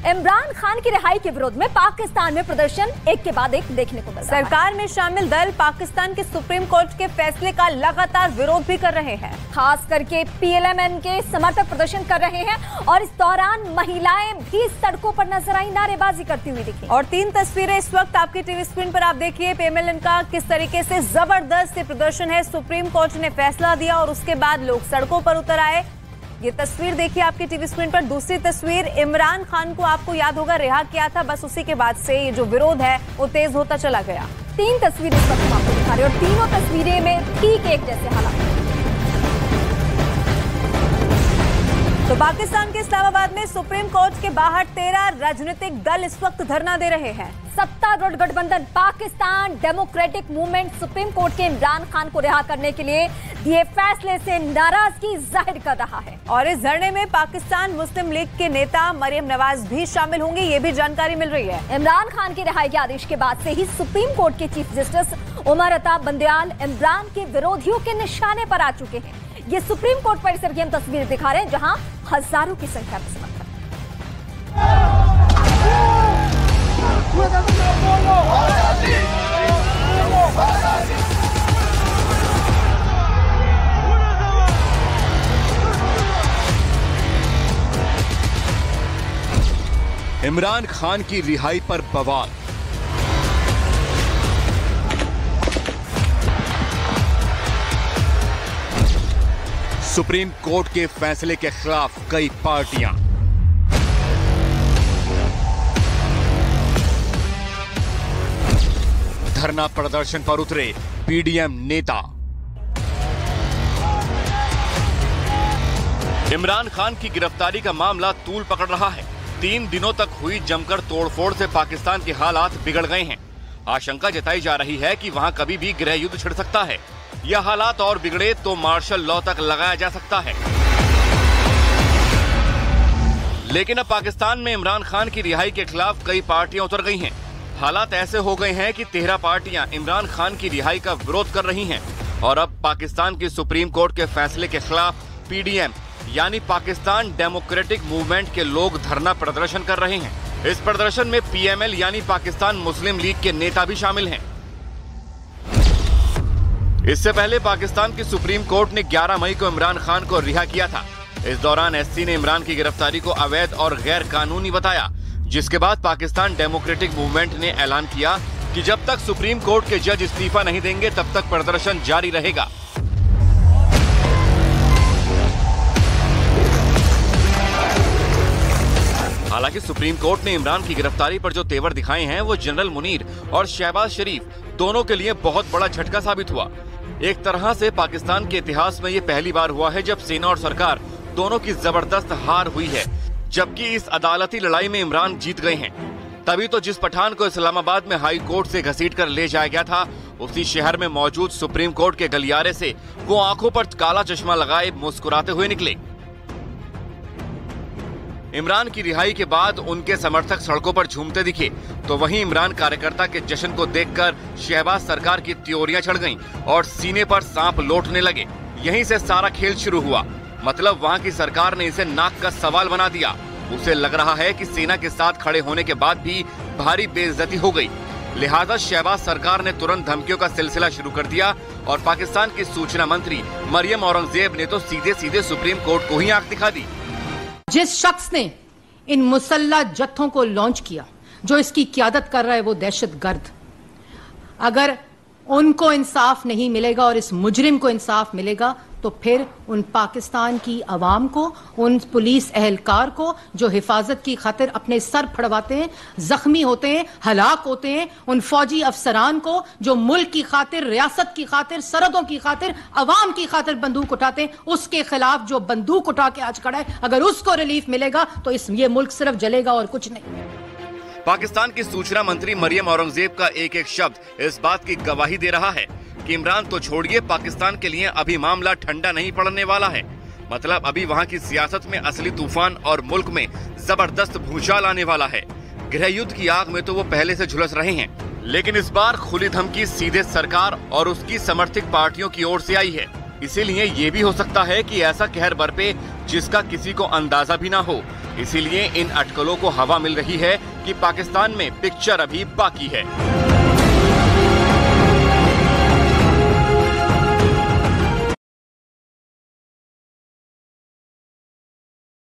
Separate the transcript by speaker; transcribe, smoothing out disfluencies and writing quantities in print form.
Speaker 1: इमरान खान की रिहाई के विरोध में पाकिस्तान में प्रदर्शन एक के बाद एक देखने को मिल रहा है।
Speaker 2: सरकार में शामिल दल पाकिस्तान के सुप्रीम कोर्ट के फैसले का लगातार विरोध भी कर रहे हैं।
Speaker 1: खास करके पीएलएमएन के समर्थक प्रदर्शन कर रहे हैं और इस दौरान महिलाएं भी सड़कों पर नजर आई, नारेबाजी करती हुई दिखी।
Speaker 2: और 3 तस्वीरें इस वक्त आपकी टीवी स्क्रीन पर आप देखिए पीएलएमएन का किस तरीके से जबरदस्त प्रदर्शन है। सुप्रीम कोर्ट ने फैसला दिया और उसके बाद लोग सड़कों पर उतर आए। ये तस्वीर देखिए आपकी टीवी स्क्रीन पर। दूसरी तस्वीर, इमरान खान को आपको याद होगा रिहा किया था, बस उसी के बाद से ये जो विरोध है वो तेज होता चला गया।
Speaker 1: 3 तस्वीरें इस वक्त हम आपको दिखा रहे हैं और तीनों तस्वीरें में ठीक एक जैसे हालात।
Speaker 2: तो पाकिस्तान के इस्लामाबाद में सुप्रीम कोर्ट के बाहर 13 राजनीतिक दल इस वक्त धरना दे रहे हैं।
Speaker 1: सत्तारूढ़ गठबंधन Pakistan Democratic Movement Supreme Court के इमरान खान को रिहा करने के लिए दिए फैसले से नाराजगी जाहिर कर रहा है।
Speaker 2: और इस धरने में पाकिस्तान मुस्लिम लीग के नेता मरियम नवाज भी शामिल होंगे, ये भी जानकारी मिल रही है।
Speaker 1: इमरान खान के रिहाई के आदेश के बाद से ही सुप्रीम कोर्ट के चीफ जस्टिस उमर अता बंदयाल इमरान के विरोधियों के निशाने पर आ चुके हैं। ये सुप्रीम कोर्ट परिसर की हम तस्वीरें दिखा रहे हैं जहां हजारों की संख्या में समर्थक।
Speaker 3: इमरान खान की रिहाई पर बवाल। सुप्रीम कोर्ट के फैसले के खिलाफ कई पार्टियां। धरना प्रदर्शन पर उतरे पीडीएम नेता। इमरान खान की गिरफ्तारी का मामला तूल पकड़ रहा है। 3 दिनों तक हुई जमकर तोड़फोड़ से पाकिस्तान के हालात बिगड़ गए हैं। आशंका जताई जा रही है कि वहां कभी भी गृह युद्ध छिड़ सकता है। यह हालात और बिगड़े तो मार्शल लॉ तक लगाया जा सकता है। लेकिन अब पाकिस्तान में इमरान खान की रिहाई के खिलाफ कई पार्टियां उतर गई हैं। हालात ऐसे हो गए हैं कि 13 पार्टियां इमरान खान की रिहाई का विरोध कर रही हैं और अब पाकिस्तान की सुप्रीम कोर्ट के फैसले के खिलाफ पीडीएम यानी पाकिस्तान डेमोक्रेटिक मूवमेंट के लोग धरना प्रदर्शन कर रहे हैं। इस प्रदर्शन में पीएमएल यानी पाकिस्तान मुस्लिम लीग के नेता भी शामिल हैं। इससे पहले पाकिस्तान की सुप्रीम कोर्ट ने 11 मई को इमरान खान को रिहा किया था। इस दौरान एससी ने इमरान की गिरफ्तारी को अवैध और गैर कानूनी बताया, जिसके बाद पाकिस्तान डेमोक्रेटिक मूवमेंट ने ऐलान किया कि जब तक सुप्रीम कोर्ट के जज इस्तीफा नहीं देंगे तब तक प्रदर्शन जारी रहेगा। हालांकि सुप्रीम कोर्ट ने इमरान की गिरफ्तारी पर जो तेवर दिखाए हैं वो जनरल मुनीर और शहबाज शरीफ दोनों के लिए बहुत बड़ा झटका साबित हुआ। एक तरह से पाकिस्तान के इतिहास में ये पहली बार हुआ है जब सेना और सरकार दोनों की जबरदस्त हार हुई है, जबकि इस अदालती लड़ाई में इमरान जीत गए हैं। तभी तो जिस पठान को इस्लामाबाद में हाई कोर्ट से घसीटकर ले जाया गया था, उसी शहर में मौजूद सुप्रीम कोर्ट के गलियारे से वो आंखों पर काला चश्मा लगाए मुस्कुराते हुए निकले। इमरान की रिहाई के बाद उनके समर्थक सड़कों पर झूमते दिखे, तो वहीं इमरान कार्यकर्ता के जश्न को देखकर शहबाज सरकार की त्योरियां चढ़ गईं और सीने पर सांप लौटने लगे। यहीं से सारा खेल शुरू हुआ। मतलब वहां की सरकार ने इसे नाक का सवाल बना दिया। उसे लग रहा है कि सेना के साथ खड़े होने के बाद भी भारी बेइज्जती हो गई। लिहाजा शहबाज सरकार ने तुरंत धमकियों का सिलसिला शुरू कर दिया और पाकिस्तान की सूचना मंत्री मरियम औरंगजेब ने तो सीधे सीधे सुप्रीम कोर्ट को ही आंख दिखा दी।
Speaker 4: जिस शख्स ने इन मुसल्ला जत्थों को लॉन्च किया, जो इसकी क़यादत कर रहा है, वो दहशतगर्द। अगर उनको इंसाफ नहीं मिलेगा और इस मुजरिम को इंसाफ मिलेगा तो फिर उन पाकिस्तान की आवाम को, उन पुलिस एहलकार को जो हिफाजत की खातिर अपने सर फड़वाते हैं, जख्मी होते हैं, हलाक होते हैं, उन फौजी अफसरान को जो मुल्क की खातिर, रियासत की खातिर, सरहदों की खातिर, अवाम की खातिर बंदूक उठाते हैं, उसके खिलाफ जो बंदूक उठा के आज खड़ा है, अगर उसको रिलीफ मिलेगा तो ये मुल्क सिर्फ जलेगा और कुछ नहीं।
Speaker 3: पाकिस्तान की सूचना मंत्री मरियम औरंगजेब का एक एक शब्द इस बात की गवाही दे रहा है कि इमरान तो छोड़िए, पाकिस्तान के लिए अभी मामला ठंडा नहीं पड़ने वाला है। मतलब अभी वहाँ की सियासत में असली तूफान और मुल्क में जबरदस्त भूचाल आने वाला है। गृह युद्ध की आग में तो वो पहले से झुलस रहे हैं, लेकिन इस बार खुली धमकी सीधे सरकार और उसकी समर्थित पार्टियों की ओर से आई है। इसीलिए ये भी हो सकता है कि ऐसा कहर बरपे जिसका किसी को अंदाजा भी ना हो। इसीलिए इन अटकलों को हवा मिल रही है कि पाकिस्तान में पिक्चर अभी बाकी है।